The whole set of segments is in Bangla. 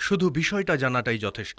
শুধু বিষয়টা জানাটাই যথেষ্ট।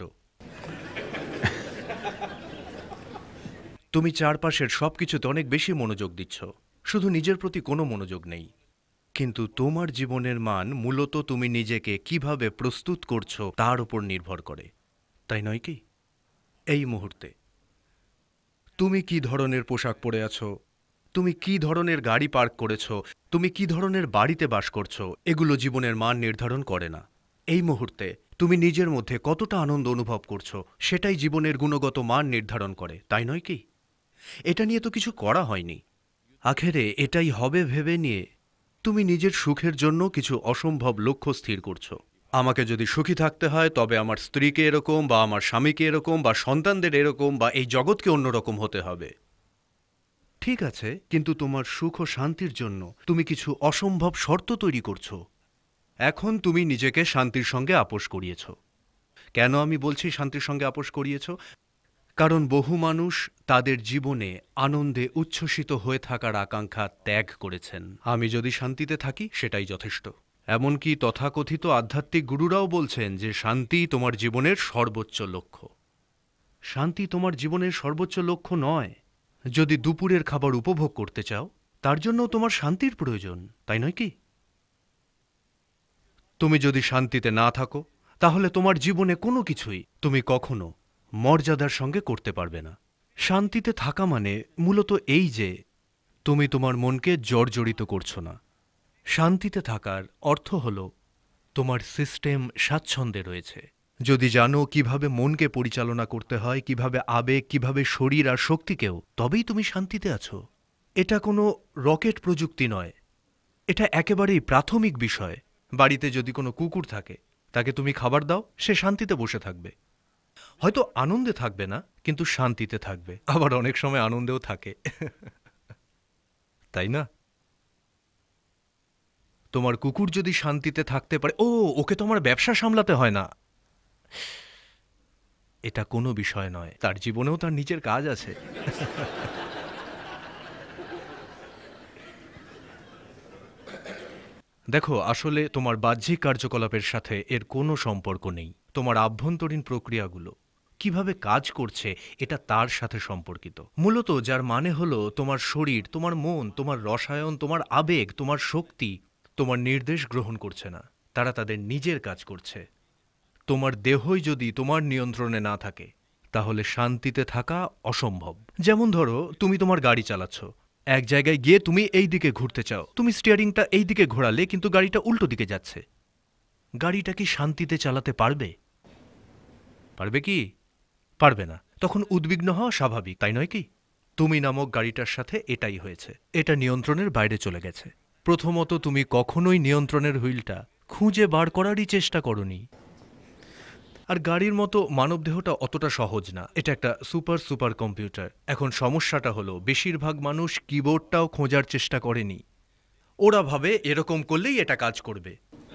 তুমি চারপাশের সবকিছুতে অনেক বেশি মনোযোগ দিচ্ছ, শুধু নিজের প্রতি কোনো মনোযোগ নেই। কিন্তু তোমার জীবনের মান মূলত তুমি নিজেকে কিভাবে প্রস্তুত করছো তার উপর নির্ভর করে, তাই নয় কি? এই মুহূর্তে তুমি কি ধরনের পোশাক পরে আছো, তুমি কি ধরনের গাড়ি পার্ক করেছো, তুমি কি ধরনের বাড়িতে বাস করছো, এগুলো জীবনের মান নির্ধারণ করে না। এই মুহূর্তে তুমি নিজের মধ্যে কতটা আনন্দ অনুভব করছো সেটাই জীবনের গুণগত মান নির্ধারণ করে, তাই নয় কি? এটা নিয়ে তো কিছু করা হয়নি। আখেরে এটাই হবে ভেবে নিয়ে তুমি নিজের সুখের জন্য কিছু অসম্ভব লক্ষ্য স্থির করছো। আমাকে যদি সুখী থাকতে হয় তবে আমার স্ত্রীকে এরকম, বা আমার স্বামীকে এরকম, বা সন্তানদের এরকম, বা এই জগৎকে অন্যরকম হতে হবে। ঠিক আছে, কিন্তু তোমার সুখ ও শান্তির জন্য তুমি কিছু অসম্ভব শর্ত তৈরি করছো। এখন তুমি নিজেকে শান্তির সঙ্গে আপোস করিয়েছ। কেন আমি বলছি শান্তির সঙ্গে আপোস করিয়েছ? কারণ বহু মানুষ তাদের জীবনে আনন্দে উচ্ছ্বসিত হয়ে থাকার আকাঙ্ক্ষা ত্যাগ করেছেন। আমি যদি শান্তিতে থাকি সেটাই যথেষ্ট। এমনকি তথাকথিত আধ্যাত্মিক গুরুরাও বলছেন যে শান্তি তোমার জীবনের সর্বোচ্চ লক্ষ্য। শান্তি তোমার জীবনের সর্বোচ্চ লক্ষ্য নয়। যদি দুপুরের খাবার উপভোগ করতে চাও তার জন্য তোমার শান্তির প্রয়োজন, তাই নয় কি? তুমি যদি শান্তিতে না থাকো তাহলে তোমার জীবনে কোনো কিছুই তুমি কখনো মর্যাদার সঙ্গে করতে পারবে না। শান্তিতে থাকা মানে মূলত এই যে তুমি তোমার মনকে জর্জরিত করছো না। শান্তিতে থাকার অর্থ হল তোমার সিস্টেম স্বাচ্ছন্দ্যে রয়েছে। যদি জানো কিভাবে মনকে পরিচালনা করতে হয়, কিভাবে আবেগ, কিভাবে শরীর আর শক্তিকেও, তবেই তুমি শান্তিতে আছো। এটা কোনো রকেট প্রযুক্তি নয়, এটা একেবারেই প্রাথমিক বিষয়। বাড়িতে যদি কোনো কুকুর থাকে তাকে তুমি খাবার দাও, সে শান্তিতে বসে থাকবে। হয়তো আনন্দে থাকবে না, কিন্তু শান্তিতে থাকবে। আবার অনেক সময় আনন্দেও থাকে, তাই না? তোমার কুকুর যদি শান্তিতে থাকতে পারে, ওকে তোমার ব্যবসা সামলাতে হয় না, এটা কোনো বিষয় নয়। তার জীবনেও তার নিজের কাজ আছে। দেখো, আসলে তোমার বাহ্যিক কার্যকলাপের সাথে এর কোনো সম্পর্ক নেই। তোমার আভ্যন্তরীণ প্রক্রিয়াগুলো কিভাবে কাজ করছে এটা তার সাথে সম্পর্কিত। মূলত যার মানে হলো তোমার শরীর, তোমার মন, তোমার রসায়ন, তোমার আবেগ, তোমার শক্তি তোমার নির্দেশ গ্রহণ করছে না, তারা তাদের নিজের কাজ করছে। তোমার দেহই যদি তোমার নিয়ন্ত্রণে না থাকে তাহলে শান্তিতে থাকা অসম্ভব। যেমন ধরো, তুমি তোমার গাড়ি চালাচ্ছ, এক জায়গায় গিয়ে তুমি এই দিকে ঘুরতে চাও, তুমি স্টিয়ারিংটা এই দিকে ঘোরালে কিন্তু গাড়িটা উল্টো দিকে যাচ্ছে। গাড়িটা কি শান্তিতে চালাতে পারবে? পারবে কি? পারবে না। তখন উদ্বিগ্ন হওয়া স্বাভাবিক, তাই নয় কি? তুমি নামক গাড়িটার সাথে এটাই হয়েছে। এটা নিয়ন্ত্রণের বাইরে চলে গেছে। প্রথমত, তুমি কখনোই নিয়ন্ত্রণের হুইলটা খুঁজে বার করারই চেষ্টা করনি। আর গাড়ির মতো মানবদেহটা অতটা সহজ না, এটা একটা সুপার কম্পিউটার। এখন সমস্যাটা হলো বেশিরভাগ মানুষ কিবোর্ডটাও খোঁজার চেষ্টা করেনি। ওরা ভাবে এরকম করলেই এটা কাজ করবে।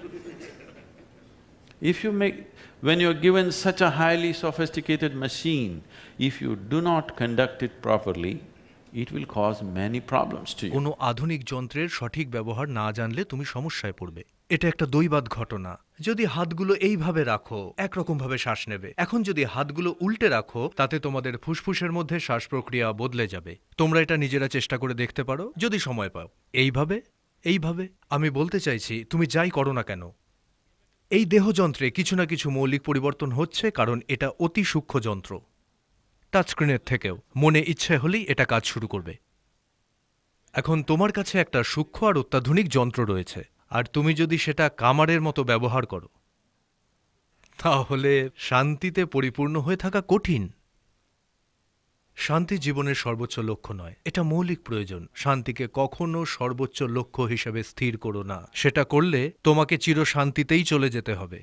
When you are given such a highly sophisticated machine, if you do not conduct it properly, it will cause many problems to you. কোনো আধুনিক যন্ত্রের সঠিক ব্যবহার না জানলে তুমি সমস্যায় পড়বে। এটা একটা দৈবাৎ ঘটনা। যদি হাতগুলো এইভাবে রাখো একরকম ভাবে শ্বাস নেবে, এখন যদি হাতগুলো উল্টে রাখো তাতে তোমাদের ফুসফুসের মধ্যে শ্বাস প্রক্রিয়া বদলে যাবে। তোমরা এটা নিজেরা চেষ্টা করে দেখতে পারো যদি সময় পাও। এইভাবে আমি বলতে চাইছি, তুমি যাই করো না কেন, এই দেহযন্ত্রে কিছু না কিছু মৌলিক পরিবর্তন হচ্ছে, কারণ এটা অতি সূক্ষ্ম যন্ত্র। টাচস্ক্রিনের থেকেও মনে ইচ্ছে হলেই এটা কাজ শুরু করবে। এখন তোমার কাছে একটা সূক্ষ্ম আর অত্যাধুনিক যন্ত্র রয়েছে, আর তুমি যদি সেটা কামারের মতো ব্যবহার করো তাহলে শান্তিতে পরিপূর্ণ হয়ে থাকা কঠিন। শান্তি জীবনের সর্বোচ্চ লক্ষ্য নয়, এটা মৌলিক প্রয়োজন। শান্তিকে কখনো সর্বোচ্চ লক্ষ্য হিসেবে স্থির করো না। সেটা করলে তোমাকে চির শান্তিতেই চলে যেতে হবে।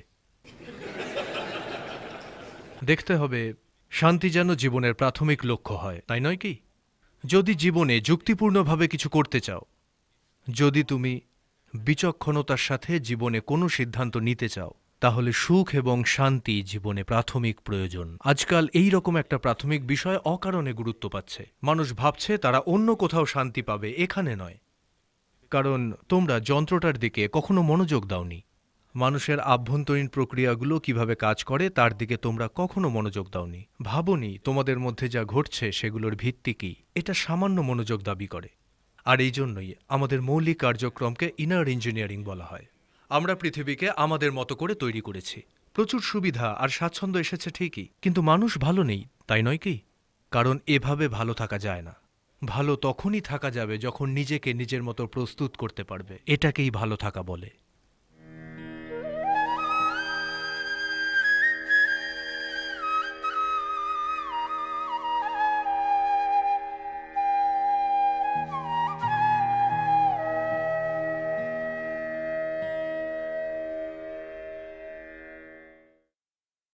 দেখতে হবে শান্তি যেন জীবনের প্রাথমিক লক্ষ্য হয়, তাই নয় কি? যদি জীবনে যুক্তিপূর্ণভাবে কিছু করতে চাও, যদি তুমি বিচক্ষণতার সাথে জীবনে কোনো সিদ্ধান্ত নিতে চাও, তাহলে সুখ এবং শান্তি জীবনে প্রাথমিক প্রয়োজন। আজকাল এই রকম একটা প্রাথমিক বিষয় অকারণে গুরুত্ব পাচ্ছে। মানুষ ভাবছে তারা অন্য কোথাও শান্তি পাবে, এখানে নয়। কারণ তোমরা যন্ত্রটার দিকে কখনো মনোযোগ দাওনি। মানুষের আভ্যন্তরীণ প্রক্রিয়াগুলো কিভাবে কাজ করে তার দিকে তোমরা কখনো মনোযোগ দাওনি, ভাবোনি তোমাদের মধ্যে যা ঘটছে সেগুলোর ভিত্তি কি। এটা সামান্য মনোযোগ দাবি করে। আর এই জন্যই আমাদের মৌলিক কার্যক্রমকে ইনার ইঞ্জিনিয়ারিং বলা হয়। আমরা পৃথিবীকে আমাদের মতো করে তৈরি করেছি। প্রচুর সুবিধা আর স্বাচ্ছন্দ্য এসেছে ঠিকই, কিন্তু মানুষ ভালো নেই, তাই নয় কি? কারণ এভাবে ভালো থাকা যায় না। ভালো তখনই থাকা যাবে যখন নিজেকে নিজের মতো প্রস্তুত করতে পারবে। এটাকেই ভালো থাকা বলে।